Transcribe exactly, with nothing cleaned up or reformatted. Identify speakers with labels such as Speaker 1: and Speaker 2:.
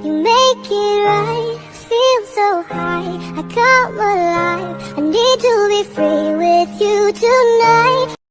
Speaker 1: You make it right, feel so high, I come alive. I need to be free with you tonight.